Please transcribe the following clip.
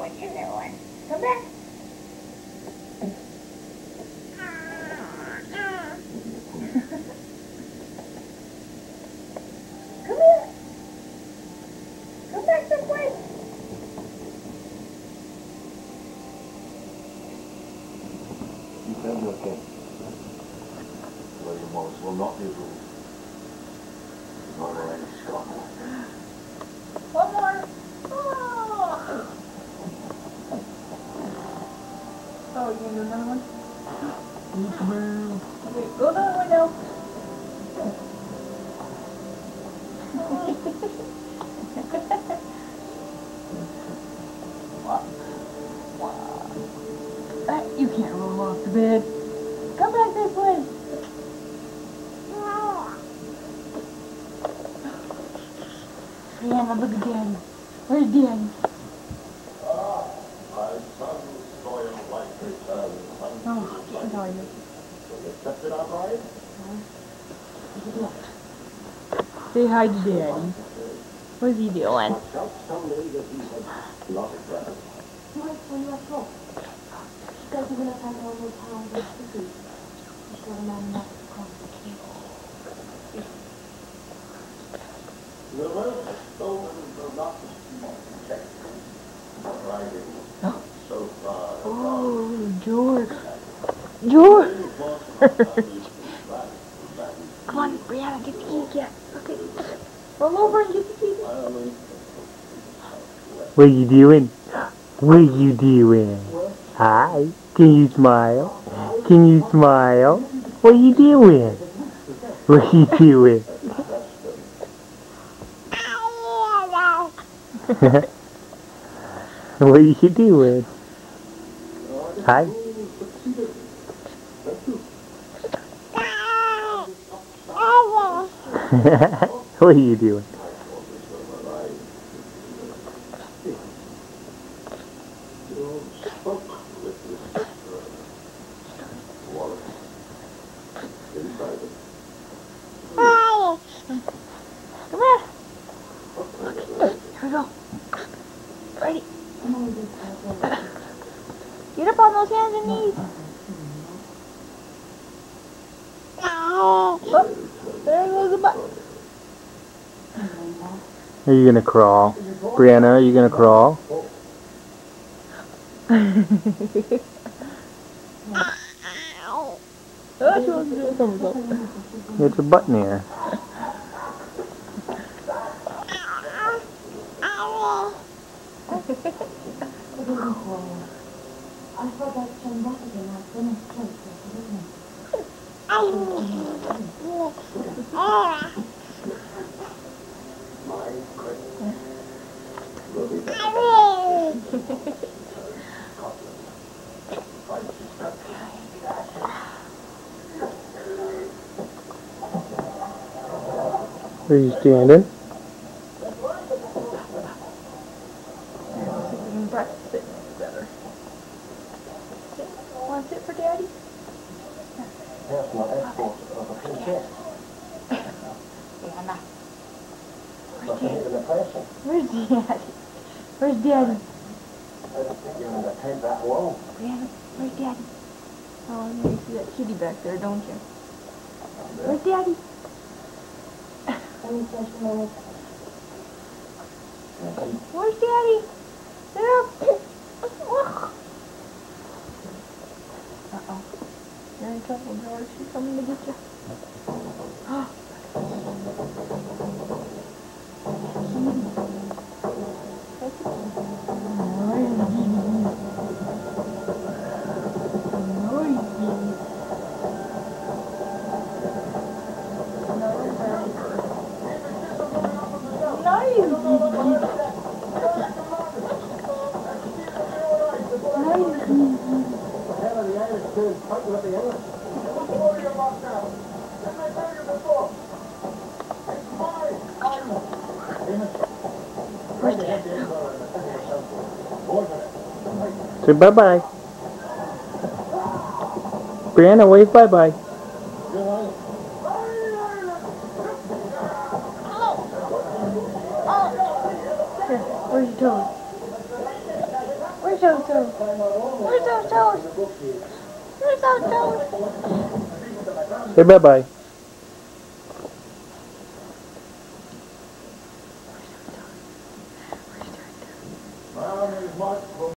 what you doing? Come back. Come here. Come back this way. You can work in. William Wallace will not be ruled. Not already Scott. One more. Oh, you gonna do another one? Okay, go the other way now. You can't roll off the bed. Come back this way. Brianna, look at Daddy. Where's Daddy? My son's loyal wife returns. Oh, getting tired. So you accepted our bride? Say hi to Daddy. What's he doing? Watch out someday that he has lost his brother. Mike, when you left home, you guys are going to find one more town with the food. You got a man enough to come. The most stolen will not be checked. Riding so far. Oh, George. George! Come on, Brianna, get the key again. Okay. Roll over and get the key. What are you doing? What are you doing? Hi. Can you smile? Can you smile? What are you doing? What are you doing? What are you doing? Hi. What are you doing? Come here. Here we go. Ready. Get up on those hands and knees. Oh, there goes the butt. Are you gonna crawl? Brianna, are you gonna crawl? Oh, she wants to do a somersault. It's a button here. I thought I'd come back again. I've been a place. Where are you standing? Sit better. Want to sit for Daddy? That's my escort of a princess. Brianna. Nothing in the person. Where's Daddy? Where's Daddy? I don't think you're going to take that long. Brianna, where's Daddy? Oh, you see that kitty back there, don't you? Where's Daddy? Where's Daddy? There. Uh-oh. You're in trouble, George. She's coming to get you. Say bye-bye. Brianna, wave bye-bye. Here, where's your toes? Where's Ocho? Where's Ocho? Where's Ocho? Say bye-bye. Well, there's much